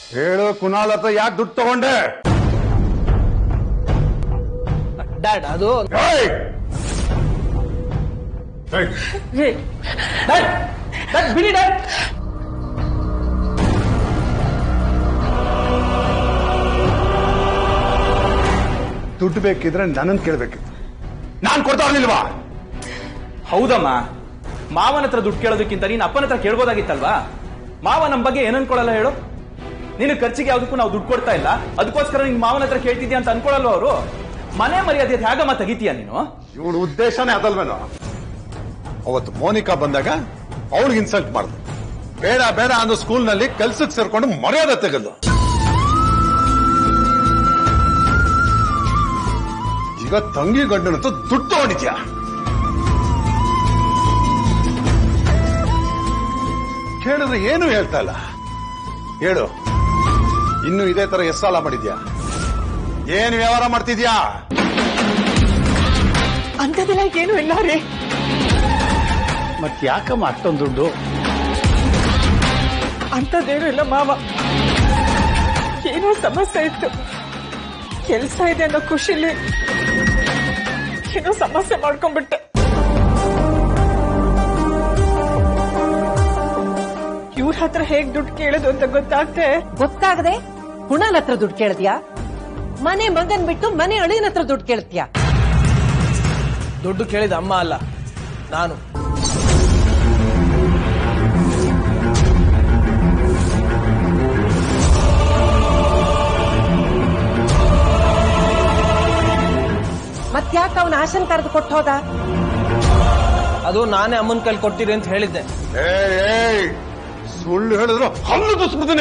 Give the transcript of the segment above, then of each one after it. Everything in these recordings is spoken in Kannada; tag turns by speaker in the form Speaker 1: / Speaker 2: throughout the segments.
Speaker 1: ಹೇಳು, ಕುನಾಲ್ ಹತ್ರ ಯಾಕೆ ದುಡ್ಡು ತಗೊಂಡೆ?
Speaker 2: ಡ್ಯಾಡ್ ಅದು ಬಿಡಿ ಡ್ಯಾಡ್.
Speaker 1: ದುಡ್ಡು ಬೇಕಿದ್ರೆ ನನ್ನನ್ನು ಕೇಳಬೇಕಿತ್ತು, ನಾನು ಕೊಡ್ತಾ ಇರ್ಲಿಲ್ವಾ?
Speaker 3: ಹೌದಮ್ಮ, ಮಾವನ ಹತ್ರ ದುಡ್ಡು ಕೇಳೋದಕ್ಕಿಂತ ನೀನ್ ಅಪ್ಪನ ಹತ್ರ ಕೇಳ್ಬೋದಾಗಿತ್ತಲ್ವಾ? ಮಾವ ನಮ್ ಬಗ್ಗೆ ಏನ್ ಅನ್ಕೊಳ್ಳಲ್ಲ ಹೇಳು? ನಿನ್ನ ಖರ್ಚಿಗೆ ಯಾವ್ದಕ್ಕೂ ನಾವು ದುಡ್ಡು ಕೊಡ್ತಾ ಇಲ್ಲ, ಅದಕ್ಕೋಸ್ಕರ ನಿನ್ ಮಾವನ ಹತ್ರ ಕೇಳ್ತಿದ್ಯಾ ಅಂತ ಅನ್ಕೊಳ್ಳಲ್ವ ಅವರು? ಮನೆ ಮರ್ಯಾದೆ ಹೇಗಮ್ಮ ತೆಗಿತೀಯ ನೀನು?
Speaker 1: ಇವಳು ಉದ್ದೇಶನೇ ಅದಲ್ವೇನೋ. ಅವತ್ತು ಮೋನಿಕಾ ಬಂದಾಗ ಅವಳಿಗೆ ಇನ್ಸಲ್ಟ್ ಮಾಡುದು, ಬೇಡ ಬೇಡ ಅನ್ನೋ ಸ್ಕೂಲ್ನಲ್ಲಿ ಕೆಲ್ಸಕ್ಕೆ ಸೇರ್ಕೊಂಡು ಮರ್ಯಾದೆ ತೆಗೆದು. ಈಗ ತಂಗಿ ಗಂಡನ ಹತ್ರ ದುಡ್ಡು ತಗೊಂಡಿದ್ಯಾ? ಕೇಳಿದ್ರೆ ಏನು ಹೇಳ್ತಾ ಇಲ್ಲ. ಹೇಳು, ಇನ್ನು ಇದೇ ತರ ಎಷ್ಟು ಸಾಲ ಮಾಡಿದ್ಯಾ? ಏನು ವ್ಯವಹಾರ ಮಾಡ್ತಿದ್ಯಾ?
Speaker 2: ಅಂತದೆಲ್ಲ ಏನು ಇಲ್ಲ ರೀ.
Speaker 4: ಮತ್ ಯಾಕಮ್ಮ ಅಷ್ಟೊಂದು ದುಡ್ಡು?
Speaker 2: ಅಂತದೇನು ಇಲ್ಲ ಮಾವ, ಏನೋ ಸಮಸ್ಯೆ ಇತ್ತು, ಕೆಲ್ಸ ಇದೆ ಅನ್ನೋ ಖುಷಿಲಿ ಏನೋ ಸಮಸ್ಯೆ ಮಾಡ್ಕೊಂಡ್ಬಿಟ್ಟೆ. ಇವ್ರ ಹತ್ರ ಹೇಗ್ ದುಡ್ಡು ಕೇಳೋದು ಅಂತ
Speaker 5: ಗೊತ್ತಾಗದೆ ಕುಣಾಲ್ ಹತ್ರ ದುಡ್ಡು ಕೇಳಿದ್ಯಾ? ಮನೆ ಮಗನ್ ಬಿಟ್ಟು ಮನೆ ಅಳಿಯನ ಹತ್ರ ದುಡ್ಡು ಕೇಳ್ತೀಯಾ?
Speaker 2: ದುಡ್ಡು ಕೇಳಿದ ಅಮ್ಮ ಅಲ್ಲ, ನಾನು.
Speaker 5: ಮತ್ಯಾಕ ಅವನ ಆಶನ್ ಕರೆದು ಕೊಟ್ಟು ಹೋದ?
Speaker 2: ಅದು ನಾನೇ ಅಮ್ಮನ ಕೈಲಿ ಕೊಟ್ಟಿರಿ ಅಂತ ಹೇಳಿದ್ದೆ.
Speaker 1: ಸುಳ್ಳು ಹೇಳಿದ್ರು ಹಲ್ಲು ದುಸ್ಬಿಡ್ತೀನಿ.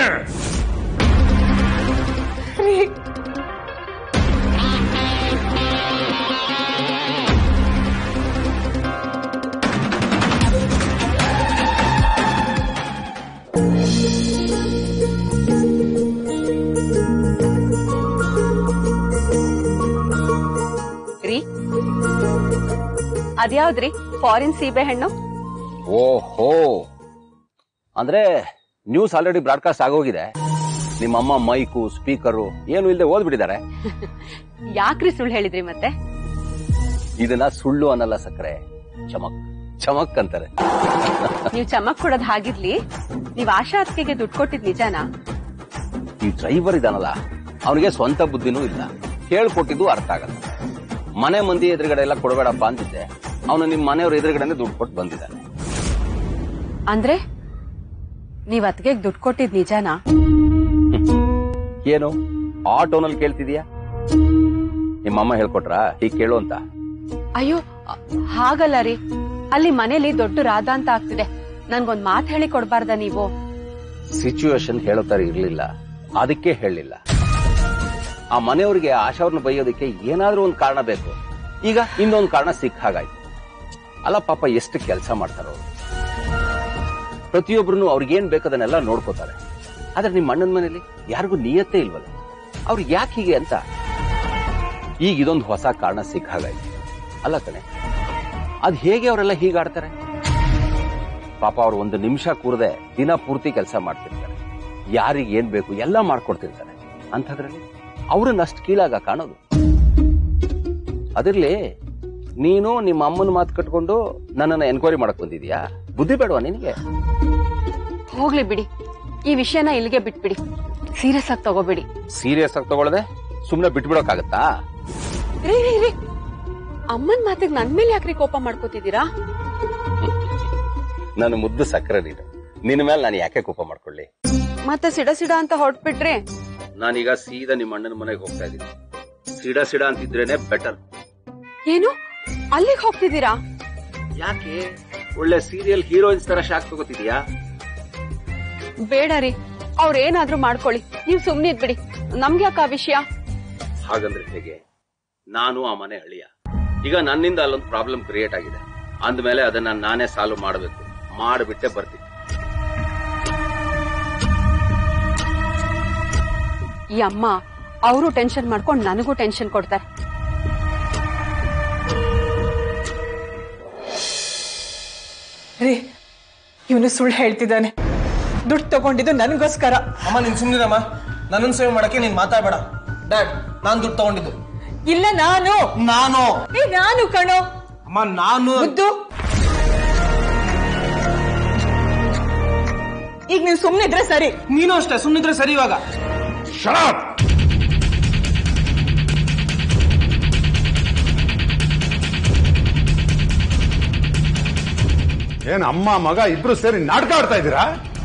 Speaker 6: ಅದ್ಯಾವ್ದ್ರಿ ಫಾರಿನ್ ಸೀಬೆ ಹಣ್ಣು?
Speaker 7: ಓಹೋ, ಅಂದ್ರೆ ನ್ಯೂಸ್ ಆಲ್ರೆಡಿ ಬ್ರಾಡ್ಕಾಸ್ಟ್ ಆಗೋಗಿದೆ. ನಿಮ್ಮಮ್ಮ ಮೈಕು ಸ್ಪೀಕರು ಏನು ಇಲ್ಲದೆ ಓದ್ಬಿಟ್ಟಿದ್ದಾರೆ.
Speaker 6: ಯಾಕ್ರಿ ಸುಳ್ಳು ಹೇಳಿದ್ರಿ ಮತ್ತೆ?
Speaker 7: ಇದನ್ನ ಸುಳ್ಳು ಅನ್ನಲ್ಲ ಸಕ್ಕರೆ, ಚಮಕ್ ಚಮಕ್ ಅಂತಾರೆ.
Speaker 6: ನೀವ್ ಚಮಕ್ ಕೊಡೋದ್ ಹಾಗಿರ್ಲಿ, ನೀವ್ ಆಶಾ ಅತ್ತಿಗೆಗೆ ದುಡ್ಡು ಕೊಟ್ಟಿದ್ ನಿಜಾನಾ?
Speaker 7: ಈ ಡ್ರೈವರ್ ಇದಾನಲ್ಲ, ಅವನಿಗೆ ಸ್ವಂತ ಬುದ್ಧಿನೂ ಇಲ್ಲ, ಹೇಳ್ಕೊಟ್ಟಿದ್ದು ಅರ್ಥ ಆಗಲ್ಲ. ಮನೆ ಮಂದಿ ಎದುರುಗಡೆ ಎಲ್ಲ ಕೊಡಬೇಡಪ್ಪ ಅಂತಿದ್ದೆ, ಅವನು ನಿಮ್ ಮನೆಯವ್ರ ಎದುರುಗಡೆ ದುಡ್ಡು ಕೊಟ್ಟು ಬಂದಿದ್ದಾನೆ.
Speaker 6: ಅಂದ್ರೆ ನೀವ್ ಅತ್ತಿಗೆಗೆ ದುಡ್ಡು ಕೊಟ್ಟಿದ್ ನಿಜಾನಾ?
Speaker 7: ಏನು ಆಟೋನಲ್ಲಿ ಕೇಳ್ತಿದೀಯಾ? ನಿಮ್ಮಮ್ಮ ಹೇಳ್ಕೊಟ್ರಾ ಹೀಗ್ ಕೇಳು ಅಂತ?
Speaker 6: ಅಯ್ಯೋ ಹಾಗಲ್ಲ ರೀ, ಅಲ್ಲಿ ಮನೇಲಿ ದೊಡ್ಡ ರಾಧ ಅಂತ ಆಗ್ತಿದೆ, ನನ್ಗೊಂದ್ ಮಾತ್ ಹೇಳಿ ಕೊಡ್ಬಾರ್ದ ನೀವು?
Speaker 7: ಸಿಚುವೇಶನ್ ಹೇಳೋ ತರ ಇರ್ಲಿಲ್ಲ, ಅದಕ್ಕೆ ಹೇಳಿಲ್ಲ. ಆ ಮನೆಯವ್ರಿಗೆ ಆಶಾವ್ರನ್ನ ಬೈಯೋದಕ್ಕೆ ಏನಾದ್ರೂ ಒಂದು ಕಾರಣ ಬೇಕು. ಈಗ ಇನ್ನೊಂದು ಕಾರಣ ಸಿಕ್ಕ ಹಾಗಾಯ್ತು. ಅಲ್ಲ ಪಾಪ ಎಷ್ಟು ಕೆಲಸ ಮಾಡ್ತಾರ ಅವ್ರು, ಪ್ರತಿಯೊಬ್ರು ಅವ್ರಿಗೇನ್ ಬೇಕದನ್ನೆಲ್ಲ ನೋಡ್ಕೋತಾರೆ. ಆದ್ರೆ ನಿಮ್ ಅಣ್ಣನ ಮನೇಲಿ ಯಾರಿಗೂ ನಿಯತ್ತೇ ಇಲ್ವಲ್ಲ, ಅವ್ರಿಗೆ ಯಾಕೆ ಹೀಗೆ ಅಂತ ಈಗ ಇದೊಂದು ಹೊಸ ಕಾರಣ ಸಿಕ್ಕ ಹಾಗಾಯ್ತು. ಅಲ್ಲ ಕಣೆ, ಅದ್ ಹೇಗೆ ಅವರೆಲ್ಲ ಹೀಗಾಡ್ತಾರೆ? ಪಾಪ ಅವ್ರು ಒಂದು ನಿಮಿಷ ಕೂರದೆ ದಿನ ಪೂರ್ತಿ ಕೆಲಸ ಮಾಡ್ತಿರ್ತಾರೆ, ಯಾರಿಗೆ ಏನ್ ಬೇಕು ಎಲ್ಲ ಮಾಡ್ಕೊಡ್ತಿರ್ತಾರೆ. ಅಂಥದ್ರಲ್ಲಿ ಅವ್ರನ್ನ ಅಷ್ಟು ಕೀಳಾಗ ಕಾಣೋದು. ಅದಿರ್ಲಿ, ನೀನು ನಿಮ್ಮ ಅಮ್ಮನ ಮಾತು ಕಟ್ಕೊಂಡು ನನ್ನನ್ನ ಎನ್ಕ್ವೈರಿ ಮಾಡಕ್ ಬಂದಿದ್ಯಾ? ಬುದ್ಧಿ ಬೇಡವಾ ನಿನಗೆ?
Speaker 6: ಹೋಗ್ಲಿ ಬಿಡಿ, ಈ ವಿಷಯನ ಇಲ್ಲಿಗೆ ಬಿಟ್ಬಿಡಿ, ಸೀರಿಯಸ್ ಆಗಿ ತಗೋಬೇಡಿ.
Speaker 7: ಸೀರಿಯಸ್ ಆಗಿ ತಗೊಳ್ಳದೆ ಸುಮ್ನೆ ಬಿಟ್ಬಿಡೋಕಾಗತ್ತಾ?
Speaker 6: ರೀ ಅಮ್ಮನ್ ಮಾತಿಗೆ ನನ್ ಮೇಲೆ ಯಾಕ್ರಿ ಕೋಪ ಮಾಡ್ಕೋತಿದ್ದೀರಾ?
Speaker 7: ನನ್ನ ಮುದ್ದು ಸಕ್ಕರೆ ನೀನು, ನಿನ್ನ ಮೇಲೆ ನಾನು ಯಾಕೆ ಕೋಪ ಮಾಡ್ಕೊಳ್ಳಿ?
Speaker 6: ಮತ್ತೆ ಸಿಡ ಸಿಡ ಅಂತ ಹೊರಟ್ಬಿಟ್ರೆ
Speaker 7: ನಾನೀಗ ಸೀದಾ ನಿಮ್ಮ ಅಣ್ಣನ ಮನೆಗೆ ಹೋಗ್ತಾ ಇದ್ದೀನಿ. ಸಿಡ ಸಿಡ ಅಂತಿದ್ರೇನೆ ಬೆಟರ್.
Speaker 6: ಏನು ಅಲ್ಲಿಗೆ ಹೋಗ್ತಿದ್ದೀರಾ?
Speaker 7: ಯಾಕೆ ಒಳ್ಳೆ ಸೀರಿಯಲ್ ಹೀರೋಯಿನ್ಸ್ ತರ ಶಾಕ್ ತಗೋತಿದ್ಯಾ?
Speaker 6: ಬೇಡ ರೀ, ಅವ್ರೇನಾದ್ರೂ ಮಾಡ್ಕೊಳ್ಳಿ, ನೀವ್ ಸುಮ್ನೆ ಇದ್ಬಿಡಿ, ನಮ್ಗೆ ಯಾಕೆ ಆ ವಿಷಯ?
Speaker 7: ಹಾಗಂದ್ರೆ ಹೇಗೆ? ನಾನು ಆ ಮನೆ ಅಳಿಯ, ಈಗ ನನ್ನಿಂದ ಅಲ್ಲೊಂದು ಪ್ರಾಬ್ಲಮ್ ಕ್ರಿಯೇಟ್ ಆಗಿದೆ ಅಂದ್ಮೇಲೆ ಅದನ್ನ ನಾನೇ ಸಾಲ್ವ್ ಮಾಡಬೇಕು. ಮಾಡಿಬಿಟ್ಟೆ ಬರ್ತೀನಿ.
Speaker 6: ಈ ಅಮ್ಮ ಅವರು ಟೆನ್ಷನ್ ಮಾಡ್ಕೊಂಡು ನನಗೂ ಟೆನ್ಷನ್ ಕೊಡ್ತಾರೆ.
Speaker 2: ರೀ, ಇವನು ಸುಳ್ಳು ಹೇಳ್ತಿದ್ದಾನೆ,
Speaker 5: ದುಡ್ಡು ತಗೊಂಡಿದ್ದು ನನಗೋಸ್ಕರ.
Speaker 2: ಅಮ್ಮ ನೀನ್ ಸುಮ್ಮನಿರಮ್ಮ, ನನ್ನನ್ನು ಸೇವ್ ಮಾಡಕ್ಕೆ ನೀನ್ ಮಾತಾಡಬೇಡ. ಡ್ಯಾಡ್, ನಾನ್ ದುಡ್ಡು ತಗೊಂಡಿದ್ದು.
Speaker 5: ಇಲ್ಲ ನಾನು ನಾನು ಕಣೋ.
Speaker 2: ಅಮ್ಮ ನಾನು
Speaker 5: ಮುದ್ದು, ಈಗ ನೀವು ಸುಮ್ಮನಿದ್ರೆ ಸರಿ.
Speaker 2: ನೀನು ಅಷ್ಟೇ ಸುಮ್ಮನಿದ್ರೆ ಸರಿ. ಇವಾಗ
Speaker 1: ಏನ್ ಅಮ್ಮ ಮಗ ಇಬ್ರು ಸೇರಿ ನಾಟಕ ಆಡ್ತಾ ಇದ್ದೀರಾ?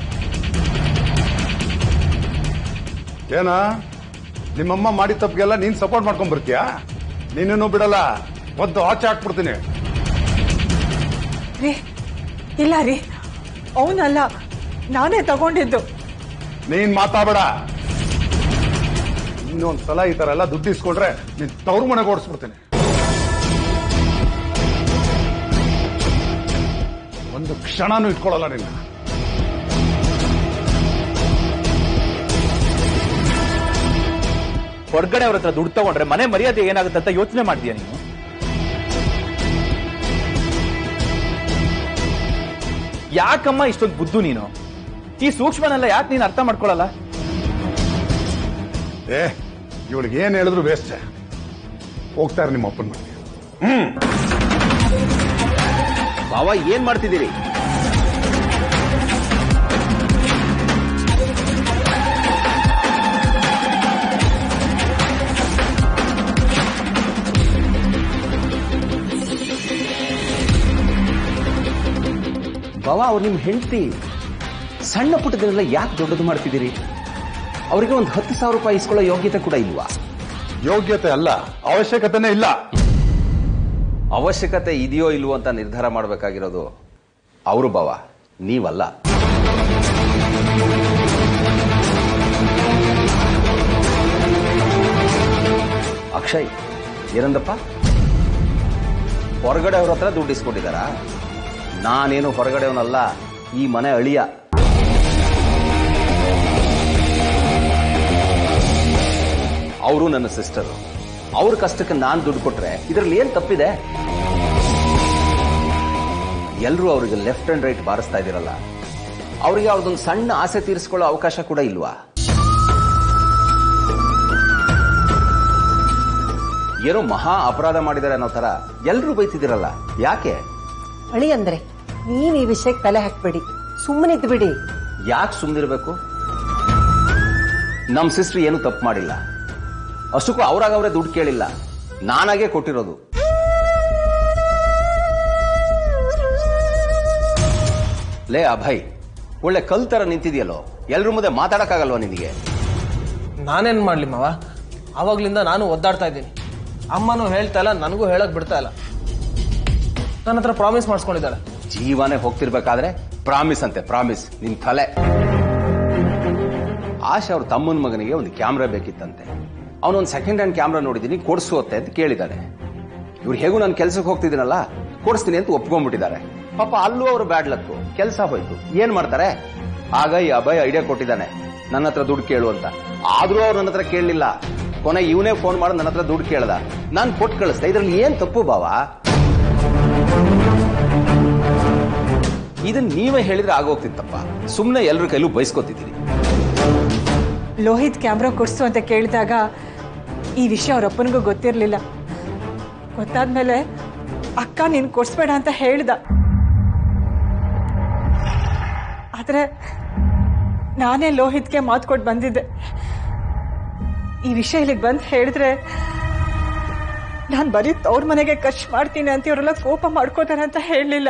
Speaker 1: ಏನ ನಿಮ್ಮಮ್ಮ ಮಾಡಿದ ತಪ್ಪಿಗೆಲ್ಲ ನೀನ್ ಸಪೋರ್ಟ್ ಮಾಡ್ಕೊಂಡ್ ಬರ್ತೀಯಾ? ನೀನೇನು ಬಿಡಲ್ಲ, ಒದ್ದು ಆಚೆ ಹಾಕ್ಬಿಡ್ತೀನಿ.
Speaker 5: ರೀ ಇಲ್ಲ ರೀ, ಅವನಲ್ಲ, ನಾನೇ ತಗೊಂಡಿದ್ದು.
Speaker 1: ನೀನ್ ಮಾತಾಡಬೇಡ. ಇನ್ನೊಂದ್ಸಲ ಈ ತರ ಎಲ್ಲ ದುಡ್ಡು ಇಸ್ಕೊಂಡ್ರೆ ನೀನ್ ತವ್ರ ಮನೆಗೆ ಓಡಿಸ್ಬಿಡ್ತೀನಿ. ಒಂದು ಕ್ಷಣನೂ ಇಟ್ಕೊಳ್ಳಲ್ಲ ನಿನ್ನ.
Speaker 3: ಹೊರಗಡೆ ಅವ್ರ ಹತ್ರ ದುಡ್ಡು ತಗೊಂಡ್ರೆ ಮನೆ ಮರ್ಯಾದೆ ಏನಾಗುತ್ತೆ ಅಂತ ಯೋಚನೆ ಮಾಡ್ತೀಯ ನೀನು? ಯಾಕಮ್ಮ ಇಷ್ಟೊಂದು ಬುದ್ಧು ನೀನು? ಈ ಸೂಕ್ಷ್ಮನೆಲ್ಲ ಯಾಕೆ ನೀನು ಅರ್ಥ ಮಾಡ್ಕೊಳ್ಳಲ್ಲ?
Speaker 1: ಇವಳಿಗೆ ಏನ್ ಹೇಳಿದ್ರು ವೇಸ್ಟ್. ಹೋಗ್ತಾರೆ ನಿಮ್ಮ ಅಪ್ಪನ ಮನೆಗೆ.
Speaker 7: ಬಾವ ಏನ್ ಮಾಡ್ತಿದ್ದೀರಿ? ಬಾವ, ಅವ್ರು ನಿಮ್ ಹೆಂಡತಿ. ಸಣ್ಣ ಪುಟ್ಟದನ್ನೆಲ್ಲ ಯಾಕೆ ದೊಡ್ಡದು ಮಾಡ್ತಿದ್ದೀರಿ? ಅವರಿಗೆ ಒಂದು 10,000 ರೂಪಾಯಿ ಇಸ್ಕೊಳ್ಳೋ ಯೋಗ್ಯತೆ ಕೂಡ ಇಲ್ವಾ?
Speaker 1: ಯೋಗ್ಯತೆ ಅಲ್ಲ, ಅವಶ್ಯಕತೆನೇ ಇಲ್ಲ.
Speaker 7: ಅವಶ್ಯಕತೆ ಇದೆಯೋ ಇಲ್ವೋ ಅಂತ ನಿರ್ಧಾರ ಮಾಡಬೇಕಾಗಿರೋದು ಅವರು ಬಾವ, ನೀವಲ್ಲ. ಅಕ್ಷಯ್, ಏನಂದಪ್ಪ? ಹೊರಗಡೆ ಅವ್ರ ಹತ್ರ ದುಡ್ಡು ಇಸ್ಕೊಂಡಿದಾರ? ನಾನೇನು ಹೊರಗಡೆಯವನಲ್ಲ, ಈ ಮನೆ ಅಳಿಯ. ಅವರು ನನ್ನ ಸಿಸ್ಟರ್. ಅವ್ರ ಕಷ್ಟಕ್ಕೆ ನಾನು ದುಡ್ಡು ಕೊಟ್ರೆ ಇದರಲ್ಲಿ ಏನ್ ತಪ್ಪಿದೆ? ಎಲ್ಲರೂ ಅವರಿಗೆ ಲೆಫ್ಟ್ ಅಂಡ್ ರೈಟ್ ಬಾರಿಸ್ತಾ ಇದ್ದೀರಲ್ಲ, ಅವರಿಗೆ ಅವ್ರದೊಂದು ಸಣ್ಣ ಆಸೆ ತೀರಿಸ್ಕೊಳ್ಳೋ ಅವಕಾಶ ಕೂಡ ಇಲ್ವಾ? ಏನೋ ಮಹಾ ಅಪರಾಧ ಮಾಡಿದ್ದಾರೆ ಅನ್ನೋ ತರ ಎಲ್ಲರೂ ಬೈತಿದ್ದೀರಲ್ಲ, ಯಾಕೆ?
Speaker 5: ಅಳಿ ಅಂದ್ರೆ ನೀವ್ ಈ ವಿಷಯಕ್ಕೆ ತಲೆ ಹಾಕ್ಬೇಡಿ, ಸುಮ್ಮನಿದ್ ಬಿಡಿ.
Speaker 7: ಯಾಕೆ ಸುಮ್ಮನಿರ್ಬೇಕು? ನಮ್ ಸಿಸ್ಟರ್ ಏನು ತಪ್ಪು ಮಾಡಿಲ್ಲ. ಅಷ್ಟಕ್ಕೂ ಅವರೇ ದುಡ್ಡು ಕೇಳಿಲ್ಲ, ನಾನಾಗೆ ಕೊಟ್ಟಿರೋದು. ಲೇ ಅಭಯ್, ಒಳ್ಳೆ ಕಲ್ ತರ ನಿಂತಿದೆಯಲ್ಲೋ, ಎಲ್ರ ಮುಂದೆ ಮಾತಾಡಕ್ಕಾಗಲ್ವಾ ನಿನಗೆ?
Speaker 2: ನಾನೇನ್ ಮಾಡ್ಲಿ ಮಾವ, ಅವಾಗ್ಲಿಂದ ನಾನು ಒದ್ದಾಡ್ತಾ ಇದ್ದೀನಿ. ಅಮ್ಮನೂ ಹೇಳ್ತಾ ಇಲ್ಲ, ನನಗೂ ಹೇಳಕ್ ಬಿಡ್ತಾ ಇಲ್ಲ. ನನ್ನ ಹತ್ರ ಪ್ರಾಮಿಸ್ ಮಾಡಿಸ್ಕೊಂಡಿದ್ದಾಳೆ.
Speaker 7: ಜೀವನೇ ಹೋಗ್ತಿರ್ಬೇಕಾದ್ರೆ ಪ್ರಾಮಿಸ್ ಅಂತೆ ಪ್ರಾಮಿಸ್, ನಿನ್ ತಲೆ. ಆಶಾ ಅವ್ರ ತಮ್ಮನ ಮಗನಿಗೆ ಒಂದು ಕ್ಯಾಮ್ರಾ ಬೇಕಿತ್ತಂತೆ. ಅವನೊಂದು ಸೆಕೆಂಡ್ ಹ್ಯಾಂಡ್ ಕ್ಯಾಮ್ರಾ ನೋಡಿದೀನಿ, ಕೊಡಿಸುತ್ತೆ ಅಂತ ಕೇಳಿದ್ದಾನೆ. ಇವ್ರು ಹೇಗೂ ನಾನು ಕೆಲ್ಸಕ್ಕೆ ಹೋಗ್ತಿದ್ದೀನಲ್ಲ, ಕೊಡಿಸ್ತೀನಿ ಅಂತ ಒಪ್ಕೊಂಡ್ಬಿಟ್ಟಿದ್ದಾರೆ. ಪಾಪ ಅಲ್ಲೂ ಅವರು ಬ್ಯಾಡ್ ಲಕ್ಕು, ಕೆಲಸ ಹೋಯ್ತು. ಏನ್ ಮಾಡ್ತಾರೆ? ಆಗ ಈ ಅಭಯ್ ಐಡಿಯಾ ಕೊಟ್ಟಿದ್ದಾನೆ, ನನ್ನ ಹತ್ರ ದುಡ್ಡು ಕೇಳು ಅಂತ. ಆದ್ರೂ ಅವ್ರು ನನ್ನ ಹತ್ರ ಕೇಳಲಿಲ್ಲ. ಕೊನೆ ಇವನೇ ಫೋನ್ ಮಾಡಿ ನನ್ನ ಹತ್ರ ದುಡ್ಡು ಕೇಳ್ದ, ನಾನು ಕೊಟ್ಟು ಕಳಿಸ್ದೆ. ಇದ್ರಲ್ಲಿ ಏನ್ ತಪ್ಪು ಬಾವ? ಇದನ್ನ ನೀವೇ ಹೇಳಿದ್ರೆ ಆಗೋಗ್ತಿತ್ತಪ್ಪ. ಸುಮ್ಮನೆ ಎಲ್ರ ಕೈಲೂ ಬಯಸ್ಕೊತಿದ್ದೀರಿ.
Speaker 5: ಲೋಹಿತ್ ಕ್ಯಾಮ್ರಾ ಕೊಡ್ಸು ಅಂತ ಕೇಳಿದಾಗ ಈ ವಿಷಯ ಅವರಪ್ಪನಿಗೂ ಗೊತ್ತಿರಲಿಲ್ಲ. ಗೊತ್ತಾದ್ಮೇಲೆ ಅಕ್ಕ ನೀನ್ ಕೊಡ್ಸ್ಬೇಡ ಅಂತ ಹೇಳ್ದ. ಆದ್ರೆ ನಾನೇ ಲೋಹಿತ್ಗೆ ಮಾತು ಕೊಟ್ಟು ಬಂದಿದ್ದೆ. ಈ ವಿಷಯ ಇಲ್ಲಿಗೆ ಬಂದು ಹೇಳಿದ್ರೆ ನಾನು ಬರೀ ಅವ್ರ ಮನೆಗೆ ಖರ್ಚು ಮಾಡ್ತೀನಿ ಅಂತ ಇವರೆಲ್ಲ ಕೋಪ ಮಾಡ್ಕೋತಾರೆ ಅಂತ ಹೇಳಲಿಲ್ಲ.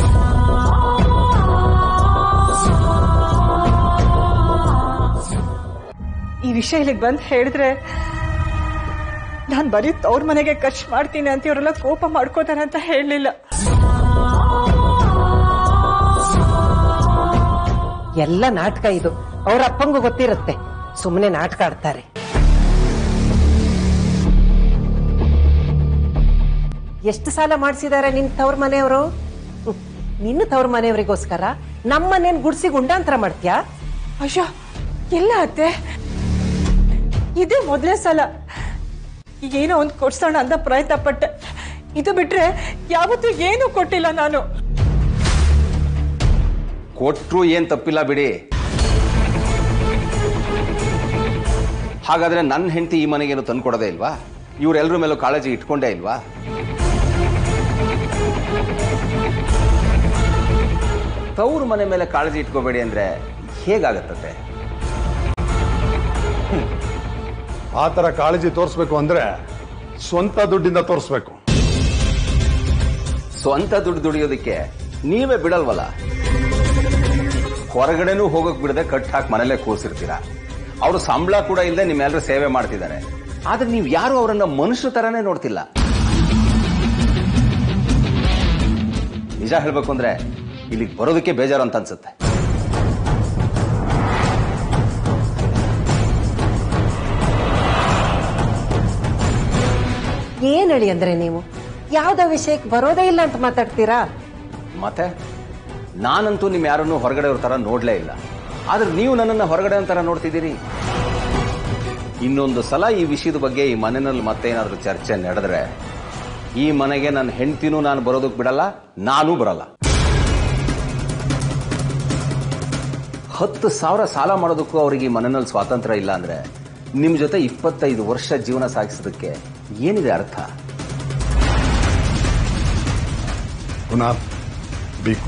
Speaker 5: ಈ ವಿಷಯ ಇಲ್ಲಿಗೆ ಬಂದು ಹೇಳಿದ್ರೆ ನಾನು ಬರೀ ಅವ್ರ ಮನೆಗೆ ಖರ್ಚು ಮಾಡ್ತೀನಿ ಅಂತ ಇವರೆಲ್ಲ ಕೋಪ ಮಾಡ್ಕೋತಾರೆ ಅಂತ ಹೇಳಲಿಲ್ಲ. ಎಲ್ಲ ನಾಟಕ ಇದು. ಅವ್ರ ಅಪ್ಪಂಗೂ ಗೊತ್ತಿರುತ್ತೆ, ಸುಮ್ಮನೆ ನಾಟಕ ಆಡ್ತಾರೆ. ಎಷ್ಟು ಸಾಲ ಮಾಡಿಸಿದಾರೆ ನಿನ್ ತವ್ರ ಮನೆಯವರು? ನಿನ್ನ ತವ್ರ ಮನೆಯವರಿಗೋಸ್ಕರ ನಮ್ಮ ಮನೇನ್ ಗುಡ್ಸಿ ಗುಂಡಾಂತರ ಮಾಡ್ತೀಯಾ? ಅಯ್ಯೋ ಇಲ್ಲ ಅತ್ತೆ, ಇದೇ ಮೊದಲೇ ಸಲ. ಏನೋ ಒಂದು ಕೊಡ್ಸೋಣ ಅಂತ ಪ್ರಯತ್ನ ಪಟ್ಟೆ. ಇದು ಬಿಟ್ರೆ ಯಾವತ್ತೂ ಏನೂ ಕೊಟ್ಟಿಲ್ಲ ನಾನು.
Speaker 7: ಕೊಟ್ರು ಏನ್ ತಪ್ಪಿಲ್ಲ ಬಿಡಿ. ಹಾಗಾದ್ರೆ ನನ್ನ ಹೆಂಡತಿ ಈ ಮನೆಗೇನು ತಂದ್ಕೊಡೋದೇ ಇಲ್ವಾ? ಇವರೆಲ್ಲರ ಮೇಲೂ ಕಾಳಜಿ ಇಟ್ಕೊಂಡೇ ಇಲ್ವಾ? ತವ್ರ ಮನೆ ಮೇಲೆ ಕಾಳಜಿ ಇಟ್ಕೋಬೇಡಿ ಅಂದ್ರೆ ಹೇಗಾಗತ್ತೆ?
Speaker 1: ಆ ತರ ಕಾಳಜಿ ತೋರಿಸ್ಬೇಕು ಅಂದ್ರೆ ಸ್ವಂತ ದುಡ್ಡಿಂದ ತೋರಿಸ್ಬೇಕು.
Speaker 7: ಸ್ವಂತ ದುಡ್ಡು ದುಡಿಯೋದಕ್ಕೆ ನೀವೇ ಬಿಡಲ್ವಲ್ಲ. ಹೊರಗಡೆನೂ ಹೋಗಕ್ ಬಿಡದೆ ಕಟ್ ಹಾಕಿ ಮನೇಲೆ ಕೂರ್ಸಿರ್ತೀರಾ. ಅವರು ಸಂಬಳ ಕೂಡ ಇಲ್ಲದೆ ನಿಮ್ಮೆಲ್ಲರೂ ಸೇವೆ ಮಾಡ್ತಿದ್ದಾರೆ. ಆದ್ರೆ ನೀವು ಯಾರು ಅವರನ್ನ ಮನುಷ್ಯರ ತರಾನೇ ನೋಡ್ತಿಲ್ಲ. ನಿಜ ಹೇಳ್ಬೇಕು ಅಂದ್ರೆ ಇಲ್ಲಿಗೆ ಬರೋದಕ್ಕೆ ಬೇಜಾರು ಅಂತ ಅನ್ಸುತ್ತೆ.
Speaker 5: ಏನ್ ಹೇಳಿ ಅಂದ್ರೆ ನೀವು ಯಾವ್ದೋ ವಿಷಯಕ್ಕೆ ಬರೋದೇ ಇಲ್ಲ ಅಂತ ಮಾತಾಡ್ತೀರಾ?
Speaker 7: ಮತ್ತೆ ನಾನಂತೂ ನಿಮ್ ಯಾರನ್ನೂ ಹೊರಗಡೆಯವ್ರ ತರ ನೋಡ್ಲೇ ಇಲ್ಲ. ಆದ್ರೆ ನೀವು ನನ್ನನ್ನ ಹೊರಗಡೆ ತರ ನೋಡ್ತಿದ್ದೀರಿ. ಇನ್ನೊಂದು ಸಲ ಈ ವಿಷಯದ ಬಗ್ಗೆ ಈ ಮನೆಯಲ್ಲಿ ಮತ್ತೆ ಏನಾದ್ರೂ ಚರ್ಚೆ ನಡೆದ್ರೆ ಈ ಮನೆಗೆ ನನ್ನ ಹೆಂಡತಿನೂ ನಾನು ಬರೋದಕ್ಕೆ ಬಿಡಲ್ಲ, ನಾನೂ ಬರಲ್ಲ. 10,000 ಸಾಲ ಮಾಡೋದಕ್ಕೂ ಅವ್ರಿಗೆ ಈ ಮನೆಯಲ್ಲಿ ಸ್ವಾತಂತ್ರ್ಯ ಇಲ್ಲ ಅಂದ್ರೆ ನಿಮ್ ಜೊತೆ 25 ವರ್ಷ ಜೀವನ ಸಾಗಿಸೋದಕ್ಕೆ ಏನಿದೆ ಅರ್ಥ?
Speaker 1: ಪುನಃ ಬೇಕು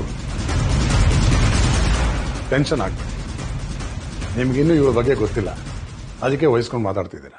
Speaker 1: ಟೆನ್ಷನ್ ಆಗ್ಬೇಡಿ. ನಿಮ್ಗಿನ್ನೂ ಇವಳ ಬಗ್ಗೆ ಗೊತ್ತಿಲ್ಲ, ಅದಕ್ಕೆ ವಹಿಸ್ಕೊಂಡು ಮಾತಾಡ್ತಿದ್ದೀರಾ.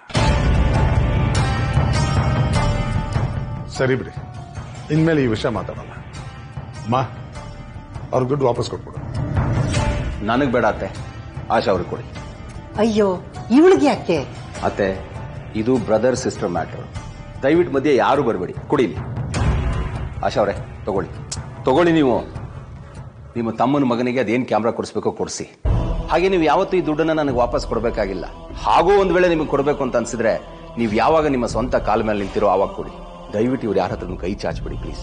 Speaker 1: ಸರಿ ಬಿಡಿ, ಇನ್ಮೇಲೆ ಈ ವಿಷಯ ಮಾತಾಡೋಣ. ಮಾ ಅವ್ರ ದುಡ್ಡು ವಾಪಸ್ ಕೊಟ್ಬಿಡು.
Speaker 7: ನನಗ್ ಬೇಡ ಅತ್ತೆ, ಆಶಾ ಅವ್ರಿಗೆ ಕೊಡಿ.
Speaker 5: ಅಯ್ಯೋ ಇವಳಿಗೆ ಯಾಕೆ?
Speaker 7: ಅತ್ತೆ, ಇದು ಬ್ರದರ್ ಸಿಸ್ಟರ್ ಮ್ಯಾಟರ್. ದಯವಿಟ್ಟು ಮಧ್ಯೆ ಯಾರು ಬರಬೇಡಿ. ಕುಡೀಲಿ. ಆಶಾ ಅವರೇ ತಗೊಳ್ಳಿ. ನೀವು ನಿಮ್ಮ ತಮ್ಮನ ಮಗನಿಗೆ ಅದೇನ್ ಕ್ಯಾಮ್ರಾ ಕೊಡಿಸ್ಬೇಕೋ ಕೊಡಿಸಿ. ಹಾಗೆ ನೀವು ಯಾವತ್ತೂ ಈ ದುಡ್ಡನ್ನ ನನಗೆ ವಾಪಸ್ ಕೊಡಬೇಕಾಗಿಲ್ಲ. ಹಾಗೂ ಒಂದ್ ವೇಳೆ ನಿಮಗೆ ಕೊಡಬೇಕು ಅಂತ ಅನ್ಸಿದ್ರೆ ನೀವು ಯಾವಾಗ ನಿಮ್ಮ ಸ್ವಂತ ಕಾಲ ಮೇಲೆ ನಿಂತಿರೋ ಆವಾಗ ಕೊಡಿ. ದಯವಿಟ್ಟು ಇವ್ರು ಯಾರ ಹತ್ರ ಕೈ ಚಾಚ್ಬಿಡಿ ಪ್ಲೀಸ್.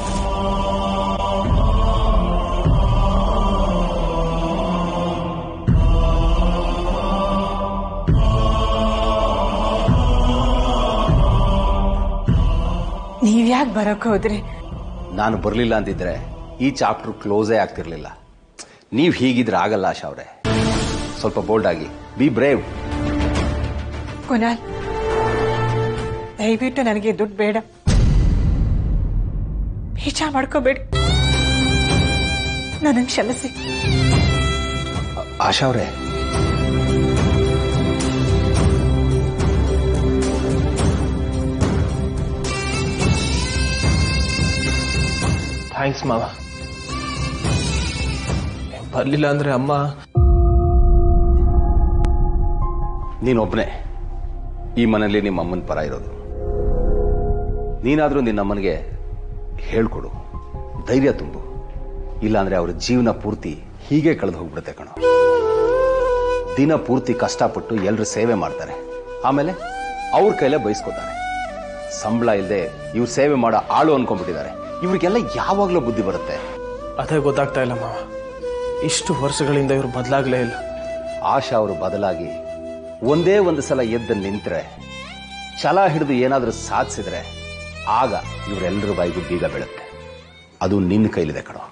Speaker 4: ನೀವ್ಯಾಕೆ ಬರಕ್ ಹೋದ್ರಿ?
Speaker 7: ನಾನು ಬರಲಿಲ್ಲ ಅಂತಿದ್ರೆ ಈ ಚಾಪ್ಟರ್ ಕ್ಲೋಸೇ ಆಗ್ತಿರ್ಲಿಲ್ಲ. ನೀವು ಹೀಗಿದ್ರೆ ಆಗಲ್ಲ ಆಶಾ ಅವರೇ. ಸ್ವಲ್ಪ ಬೋಲ್ಡ್ ಆಗಿ, ಬಿ ಬ್ರೇವ್.
Speaker 4: ಕುನಾಲ್, ದಯವಿಟ್ಟು ನನಗೆ ದುಡ್ಡು ಬೇಡ. ಬೇಜಾರ್ ಮಾಡ್ಕೋಬೇಡಿ, ನನ್ನ ಕ್ಷಮಿಸಿ.
Speaker 7: ಆಶಾ ಅವರೇ,
Speaker 2: ಥ್ಯಾಂಕ್ಸ್ ಮಾವ. ಬರ್ಲಿಲ್ಲ ಅಂದ್ರೆ ಅಮ್ಮ.
Speaker 7: ನೀನೊಬ್ಬನೇ ಈ ಮನೆಯಲ್ಲಿ ನಿಮ್ಮ ಅಮ್ಮನ ಪರ ಇರೋದು. ನೀನಾದ್ರೂ ನಿನ್ನ ಅಮ್ಮನಿಗೆ ಹೇಳ್ಕೊಡು, ಧೈರ್ಯ ತುಂಬು. ಇಲ್ಲಾಂದ್ರೆ ಅವ್ರ ಜೀವನ ಪೂರ್ತಿ ಹೀಗೆ ಕಳೆದು ಹೋಗ್ಬಿಡುತ್ತೆ ಕಣೋ. ದಿನ ಪೂರ್ತಿ ಕಷ್ಟಪಟ್ಟು ಎಲ್ಲರೂ ಸೇವೆ ಮಾಡ್ತಾರೆ, ಆಮೇಲೆ ಅವ್ರ ಕೈಲೇ ಬಯಸ್ಕೋತಾರೆ. ಸಂಬಳ ಇಲ್ಲದೆ ಇವ್ರು ಸೇವೆ ಮಾಡೋ ಆಳು ಅನ್ಕೊಂಡ್ಬಿಟ್ಟಿದ್ದಾರೆ. ಇವ್ರಿಗೆಲ್ಲ ಯಾವಾಗ್ಲೂ ಬುದ್ಧಿ ಬರುತ್ತೆ?
Speaker 2: ಅದೇ ಗೊತ್ತಾಗ್ತಾ ಇಲ್ಲ ಮಾವ. ಇಷ್ಟು ವರ್ಷಗಳಿಂದ ಇವ್ರು ಬದಲಾಗ್ಲೇ ಇಲ್ಲ.
Speaker 7: ಆಶಾ ಅವರು ಬದಲಾಗಿ ಒಂದೇ ಒಂದು ಸಲ ಎದ್ದು ನಿಂತ್ರೆ, ಛಲ ಹಿಡಿದು ಏನಾದ್ರೂ ಸಾಧಿಸಿದ್ರೆ ಆಗ ಇವರೆಲ್ಲರ ಬಾಯಿಗೂ ಬೀಗ ಬೀಳುತ್ತೆ. ಅದು ನಿನ್ನ ಕೈಲಿದೆ ಕಣೋ.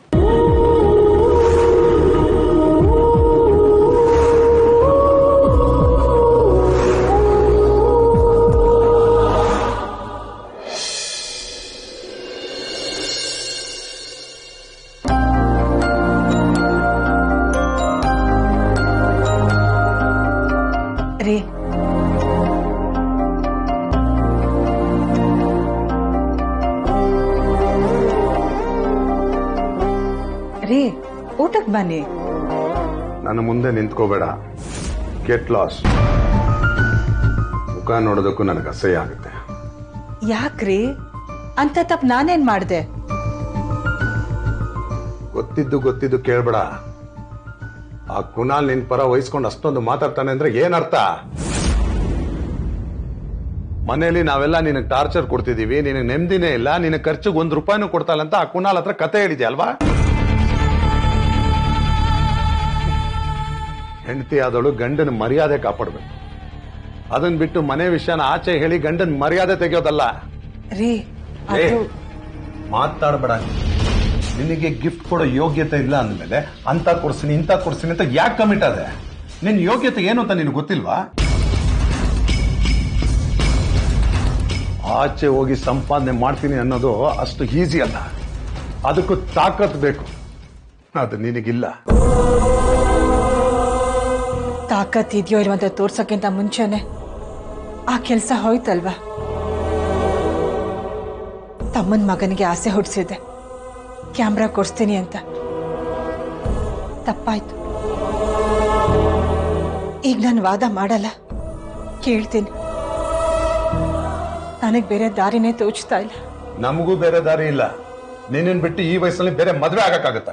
Speaker 4: ರೀ, ಊಟಕ್ಕೆ ಬನ್ನಿ.
Speaker 1: ನನ್ನ ಮುಂದೆ ನಿಂತ್ಕೋಬೇಡ, ಗೆಟ್ ಲಾಸ್. ಮುಖ ನೋಡೋದಕ್ಕೂ ನನಗೆ ಅಸಹ್ಯ ಆಗುತ್ತೆ.
Speaker 4: ಯಾಕ್ರಿ? ಅಂತ ತಪ್ಪು ನಾನೇನ್ ಮಾಡ್ದೆ?
Speaker 1: ಗೊತ್ತಿದ್ದು ಕೇಳ್ಬೇಡ. ಆ ಕುನಾಲ್ ನಿನ್ ಪರ ವಹಿಸ್ಕೊಂಡು ಅಷ್ಟೊಂದು ಮಾತಾಡ್ತಾನೆ ಅಂದ್ರೆ ಏನರ್ಥ? ಮನೇಲಿ ನಾವೆಲ್ಲ ನಿನಗೆ ಟಾರ್ಚರ್ ಕೊಡ್ತಿದೀವಿ, ನಿನಗೆ ನೆಮ್ಮದಿನೇ ಇಲ್ಲ, ನಿನ್ನ ಖರ್ಚಿಗೆ ₹1 ಕೊಡ್ತಾಲ್ಲ ಅಂತ ಆ ಕುನಾಲ್ ಹತ್ರ ಕತೆ ಹೇಳಿದ್ಯಾ ಅಲ್ವಾ? ಹೆಂಡತಿ ಆದವಳು ಗಂಡನ ಮರ್ಯಾದೆ ಕಾಪಾಡ್ಬೇಕು. ಅದನ್ನ ಬಿಟ್ಟು ಮನೆ ವಿಷಯನ ಆಚೆ ಹೇಳಿ ಗಂಡನ ಮರ್ಯಾದೆ ತೆಗೆಯೋದಲ್ಲ.
Speaker 4: ರೀ,
Speaker 1: ಮಾತಾಡ್ಬೇಡ. ನಿನಗೆ ಗಿಫ್ಟ್ ಕೊಡೋ ಯೋಗ್ಯತೆ ಇಲ್ಲ ಅಂದ್ಮೇಲೆ ಅಂತ ಕೊಡ್ಸಿನಿ ಇಂತ ಕೊಡ್ಸಿನಿ ಅಂತ ಯಾಕೆ ಕಮಿಟ್ ಆದೆ? ನಿನ್ ಯೋಗ್ಯತೆ ಏನು ಅಂತ ನಿನಗೆ ಗೊತ್ತಿಲ್ವಾ? ಆಚೆ ಹೋಗಿ ಸಂಪಾದನೆ ಮಾಡ್ತೀನಿ ಅನ್ನೋದು ಅಷ್ಟು ಈಸಿ ಅಲ್ಲ. ಅದಕ್ಕೂ ತಾಕತ್ ಬೇಕು. ಅದು ನಿನಗಿಲ್ಲ.
Speaker 4: ತಾಕತ್ ಇದೆಯೋ ಇಲ್ವ ಅಂತ ತೋರ್ಸಕ್ಕಿಂತ ಮುಂಚೆನೆ ಆ ಕೆಲಸ ಹೋಯ್ತಲ್ವಾ. ತಮ್ಮನ ಮಗನಿಗೆ ಆಸೆ ಹುಟ್ಟಿಸಿದ್ದೆ ಕ್ಯಾಮ್ರಾ ಕೊಡಿಸ್ತೀನಿ ಅಂತ. ತಪ್ಪಾಯ್ತು. ಈಗ ನಾನು ವಾದ ಮಾಡಲ್ಲ, ಕೇಳ್ತೀನಿ. ನನಗೆ ಬೇರೆ ದಾರಿನೇ ತೋಚ್ತಾ ಇಲ್ಲ.
Speaker 1: ನಮಗೂ ಬೇರೆ ದಾರಿ ಇಲ್ಲ. ನಿನ್ನನ್ ಬಿಟ್ಟು ಈ ವಯಸ್ಸಲ್ಲಿ ಬೇರೆ ಮದ್ವೆ ಆಗಕ್ಕಾಗತ್ತಾ?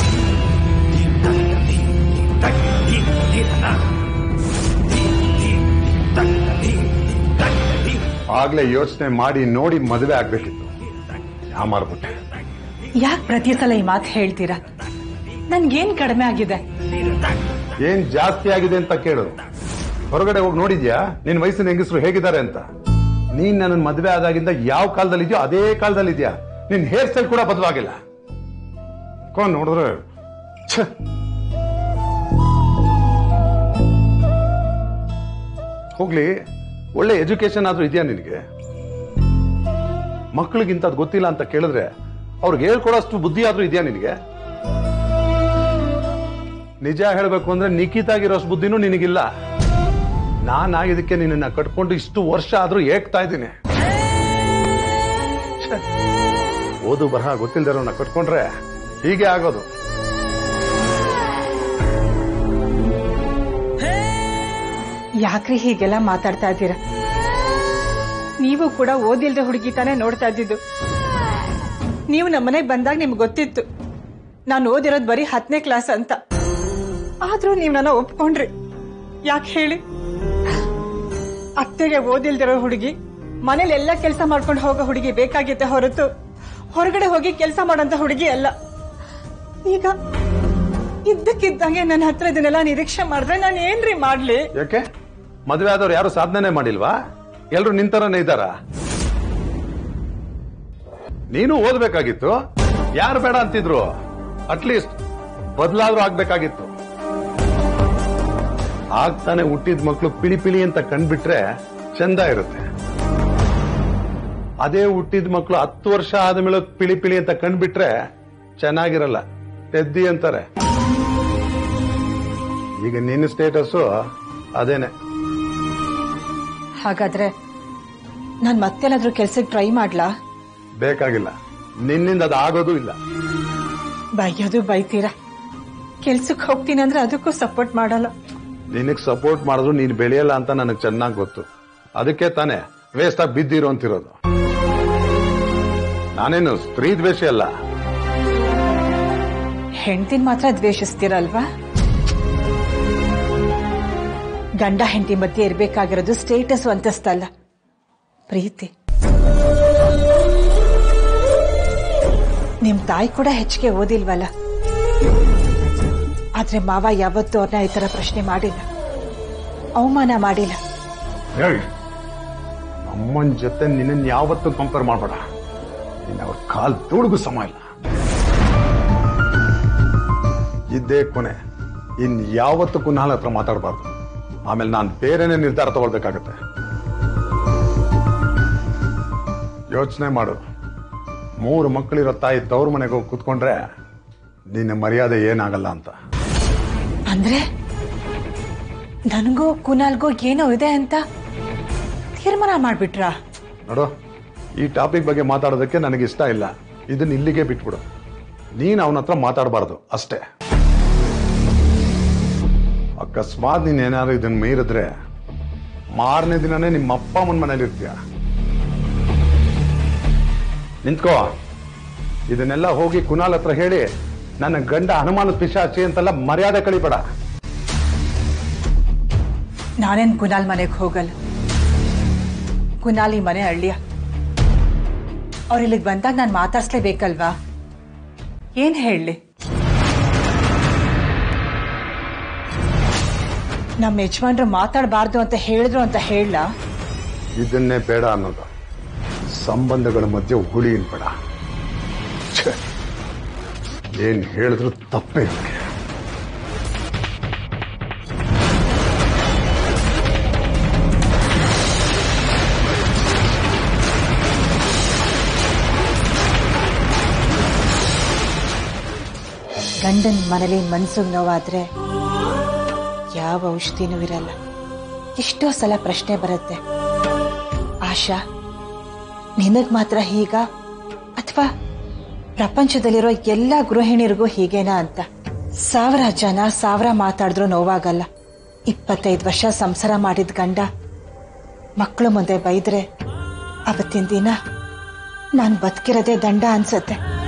Speaker 1: ಆಗ್ಲೇ ಯೋಚನೆ ಮಾಡಿ ನೋಡಿ ಮದುವೆ ಆಗ್ಬೇಕಿತ್ತು. ಯಾಮಾರ್ಬಿಟ್ಟೆ.
Speaker 4: ಯಾಕೆ ಪ್ರತಿ ಸಲ ಈ ಮಾತು ಹೇಳ್ತೀರಾ? ನನ್ಗೇನ್ ಕಡಿಮೆ ಆಗಿದೆ?
Speaker 1: ಏನ್ ಜಾಸ್ತಿ ಆಗಿದೆ ಅಂತ ಕೇಳು. ಹೊರಗಡೆ ಹೋಗಿ ನೋಡಿದ್ಯಾ ನಿನ್ ವಯಸ್ಸಿನ ಹೆಂಗಸರು ಹೇಗಿದ್ದಾರೆ ಅಂತ? ನೀನ್ ನನ್ನ ಮದುವೆ ಆದಾಗಿಂದ ಯಾವ ಕಾಲದಲ್ಲಿ ಇದೆಯೋ ಅದೇ ಕಾಲದಲ್ಲಿ ಇದೆಯಾ. ನಿನ್ ಹೇರ್ ಸ್ಟೈಲ್ ಕೂಡ ಬದಲಾಗಿಲ್ಲ. ನೋಡಿದ್ರೆ ಹೋಗ್ಲಿ, ಒಳ್ಳೆ ಎಜುಕೇಶನ್ ಆದ್ರೂ ಇದೆಯಾ ನಿನಗೆ? ಮಕ್ಕಳಿಗಿಂತ ಅದು ಗೊತ್ತಿಲ್ಲ ಅಂತ ಕೇಳಿದ್ರೆ ಅವ್ರಿಗೆ ಹೇಳ್ಕೊಡೋಷ್ಟು ಬುದ್ಧಿ ಆದ್ರೂ ಇದೆಯಾ ನಿನಗೆ? ನಿಜ ಹೇಳ್ಬೇಕು ಅಂದ್ರೆ ನಿಖಿತಾಗಿರೋಷ್ಟು ಬುದ್ಧಿನೂ ನಿನಗಿಲ್ಲ. ನಾನಾಗಿದ್ದಕ್ಕೆ ನಿನ್ನ ಕಟ್ಕೊಂಡು ಇಷ್ಟು ವರ್ಷ ಆದ್ರೂ ಏಕ್ತಾ ಇದ್ದೀನಿ. ಓದು ಬರಹ ಗೊತ್ತಿಲ್ದಿರೋನ್ನ ಕಟ್ಕೊಂಡ್ರೆ ಹೀಗೆ ಆಗೋದು.
Speaker 4: ಯಾಕ್ರಿ ಹೀಗೆಲ್ಲ ಮಾತಾಡ್ತಾ ಇದ್ದೀರಾ? ನೀವು ಕೂಡ ಓದಿಲ್ದ ಹುಡುಗಿ ತಾನೇ ನೋಡ್ತಾ ಇದ್ದಿದ್ದು. ನೀವು ನಮ್ಮನೆಗೆ ಬಂದಾಗ ನಿಮ್ಗೆ ಗೊತ್ತಿತ್ತು ನಾನು ಓದಿರೋದು ಬರೀ 10ನೇ ಕ್ಲಾಸ್ ಅಂತ. ಆದ್ರೂ ನೀವು ನನ್ನ ಒಪ್ಕೊಂಡ್ರಿ. ಯಾಕೆ ಹೇಳಿ? ಅತ್ತೆಗೆ ಓದಿಲ್ದಿರೋ ಹುಡುಗಿ, ಮನೇಲಿ ಎಲ್ಲ ಕೆಲಸ ಮಾಡ್ಕೊಂಡು ಹೋಗೋ ಹುಡುಗಿ ಬೇಕಾಗಿತ್ತೆ ಹೊರತು ಹೊರಗಡೆ ಹೋಗಿ ಕೆಲಸ ಮಾಡೋಂತ ಹುಡುಗಿ ಅಲ್ಲ. ಈಗ ಇದ್ದಕ್ಕಿದ್ದಂಗೆ ನನ್ನ ಹತ್ರ ಇದನ್ನೆಲ್ಲ ನಿರೀಕ್ಷೆ ಮಾಡಿದ್ರೆ ನಾನು ಏನ್ರಿ ಮಾಡ್ಲಿ?
Speaker 1: ಯಾಕೆ ಮದುವೆ ಆದವ್ರು ಯಾರು ಸಾಧನೆ ಮಾಡಿಲ್ವಾ? ಎಲ್ರು ನಿಂತರನೇ ಇದ್ದಾರ? ನೀನು ಓದ್ಬೇಕಾಗಿತ್ತು. ಯಾರು ಬೇಡ ಅಂತಿದ್ರು? ಅಟ್ಲೀಸ್ಟ್ ಬದಲಾದ್ರೂ ಆಗ್ಬೇಕಾಗಿತ್ತು. ಆಗ್ತಾನೆ ಹುಟ್ಟಿದ ಮಕ್ಕಳು ಪಿಳಿ ಪಿಳಿ ಅಂತ ಕಂಡ್ಬಿಟ್ರೆ ಚಂದ ಇರುತ್ತೆ. ಅದೇ ಹುಟ್ಟಿದ ಮಕ್ಕಳು 10 ವರ್ಷ ಆದ್ಮೇಲೆ ಪಿಳಿ ಪಿಳಿ ಅಂತ ಕಂಡ್ಬಿಟ್ರೆ ಚೆನ್ನಾಗಿರಲ್ಲ, ತೆದ್ದಿ ಅಂತಾರೆ. ಈಗ ನಿನ್ನ ಸ್ಟೇಟಸ್ ಅದೇನೆ.
Speaker 4: ಹಾಗಾದ್ರೆ ನಾನ್ ಮತ್ತೇನಾದ್ರೂ ಕೆಲ್ಸಕ್ಕೆ ಟ್ರೈ ಮಾಡ್ಲಾ?
Speaker 1: ಬೇಕಾಗಿಲ್ಲ, ನಿನ್ನಿಂದ ಅದು ಆಗೋದು ಇಲ್ಲ.
Speaker 4: ಬೈಯೋದು ಬೈತೀರಾ, ಕೆಲ್ಸಕ್ಕೆ ಹೋಗ್ತೀನಿ ಅಂದ್ರೆ ಅದಕ್ಕೂ ಸಪೋರ್ಟ್ ಮಾಡಲ್ಲ.
Speaker 1: ನಿನಗ್ ಸಪೋರ್ಟ್ ಮಾಡಿದ್ರು ನೀನ್ ಬೆಳೆಯಲ್ಲ ಅಂತ ನನಗ್ ಚೆನ್ನಾಗಿ ಗೊತ್ತು. ಅದಕ್ಕೆ ತಾನೇ ವೇಸ್ಟ್ ಆಗಿ ಬಿದ್ದಿರೋ ಅಂತಿರೋದು. ನಾನೇನು ಸ್ತ್ರೀ ದ್ವೇಷಿ ಅಲ್ಲ.
Speaker 4: ಹೆಂಡತಿನ ಮಾತ್ರ ದ್ವೇಷಿಸ್ತೀರಲ್ವಾ? ಗಂಡ ಹೆಂಡತಿ ಮಧ್ಯೆ ಇರ್ಬೇಕಾಗಿರೋದು ಸ್ಟೇಟಸ್ ಅಂತಸ್ತಲ್ಲ, ಪ್ರೀತಿ. ನಿಮ್ ತಾಯಿ ಕೂಡ ಹೆಚ್ಚಿಗೆ ಓದಿಲ್ವಲ್ಲ, ಆದ್ರೆ ಮಾವ ಯಾವತ್ತೂ ಅವ್ರನ್ನ ಈ ತರ ಪ್ರಶ್ನೆ ಮಾಡಿಲ್ಲ, ಅವಮಾನ ಮಾಡಿಲ್ಲ.
Speaker 1: ಅಮ್ಮನ ಜೊತೆ ನಿನ್ನ ಯಾವತ್ತೂ ಕಂಪೇರ್ ಮಾಡಬೇಡ. ಅವ್ರ ಕಾಲ್ ತುಡುಗು ಸಮ ಇಲ್ಲ. ಇದ್ದೇ ಕೊನೆ. ಇನ್ ಯಾವತ್ತೂ ಕುನಾಲ್ ಹತ್ರ ಮಾತಾಡಬಾರ್ದು. ಆಮೇಲೆ ನಾನು ಬೇರೆನೇ ನಿರ್ಧಾರ ತಗೊಳ್ಬೇಕಾಗತ್ತೆ. ಯೋಚನೆ ಮಾಡು. 3 ಮಕ್ಕಳಿರೋ ತಾಯಿ ತವ್ರ ಮನೆಗೆ ಹೋಗಿ ಕೂತ್ಕೊಂಡ್ರೆ ನಿನ್ನ ಮರ್ಯಾದೆ ಏನಾಗಲ್ಲ ಅಂತ.
Speaker 4: ಅಂದ್ರೆ ನನಗೂ ಕುನಾಲ್ಗೂ ಏನೋ ಇದೆ ಅಂತ ತೀರ್ಮಾನ ಮಾಡ್ಬಿಟ್ರಾ?
Speaker 1: ನೋಡು, ಈ ಟಾಪಿಕ್ ಬಗ್ಗೆ ಮಾತಾಡೋದಕ್ಕೆ ನನಗೆ ಇಷ್ಟ ಇಲ್ಲ. ಇದನ್ನ ಇಲ್ಲಿಗೆ ಬಿಟ್ಬಿಡು. ನೀನ್ ಅವನ ಹತ್ರ ಮಾತಾಡಬಾರ್ದು ಅಷ್ಟೇ. ಅಕಸ್ಮಾತ್ ನೀನ್ ಏನಾದ್ರು ಇದನ್ನ ಮೀರಿದ್ರೆ ಮಾರನೇ ದಿನನೇ ನಿಮ್ಮ ಅಪ್ಪ ಅಮ್ಮನ ಮನೇಲಿ ಇರ್ತೀಯ. ನಿಂತ್ಕೋ. ಇದನ್ನೆಲ್ಲ ಹೋಗಿ ಕುನಾಲ್ ಹತ್ರ ಹೇಳಿ ನನ್ನ ಗಂಡ ಹನುಮಾನ ಪಿಶಾಚಿ ಅಂತೆಲ್ಲ ಮರ್ಯಾದೆ ಕಳಿಬೇಡ.
Speaker 4: ನಾನೇನ್ ಕುನಾಲ್ ಮನೆಗೆ ಹೋಗಲ್ಲ. ಕುನಾಲ್ ಈ ಮನೆ ಹಳ್ಳಿಯ. ಅವ್ರ ಇಲ್ಲಿಗೆ ಬಂದಾಗ ನಾನು ಮಾತಾಡ್ಸ್ಲೇಬೇಕಲ್ವಾ? ಏನ್ ಹೇಳಿ? ನಮ್ಮ ಯಜಮಾನ್ರು ಮಾತಾಡಬಾರ್ದು ಅಂತ ಹೇಳಿದ್ರು ಅಂತ ಹೇಳ?
Speaker 1: ಇದನ್ನೇ ಬೇಡ ಅನ್ನೋದು. ಸಂಬಂಧಗಳ ಮಧ್ಯೆ ಹುಳಿ ಬೇಡ. ಏನ್ ಹೇಳಿದ್ರು ತಪ್ಪೇ ಇವ್ರಿಗೆ.
Speaker 4: ಗಂಡನ ಮನೇಲಿ ಮನ್ಸಿಗೆ ನೋವಾದ್ರೆ ಯಾವ ಔಷಧಿನೂ ಇರಲ್ಲ. ಎಷ್ಟೋ ಸಲ ಪ್ರಶ್ನೆ ಬರುತ್ತೆ, ಆಶಾ ನಿನಗ್ ಮಾತ್ರ ಹೀಗ ಅಥವಾ ಪ್ರಪಂಚದಲ್ಲಿರೋ ಎಲ್ಲ ಗೃಹಿಣಿಯರಿಗೂ ಹೀಗೇನಾ ಅಂತ. 1000 ಜನ 1000 ಮಾತಾಡಿದ್ರು ನೋವಾಗಲ್ಲ. 25 ವರ್ಷ ಸಂಸಾರ ಮಾಡಿದ ಗಂಡ ಮಕ್ಕಳು ಮುಂದೆ ಬೈದ್ರೆ ಅವತ್ತಿನ ದಿನ ನಾನು ಬದುಕಿರೋದೇ ದಂಡ ಅನ್ಸತ್ತೆ.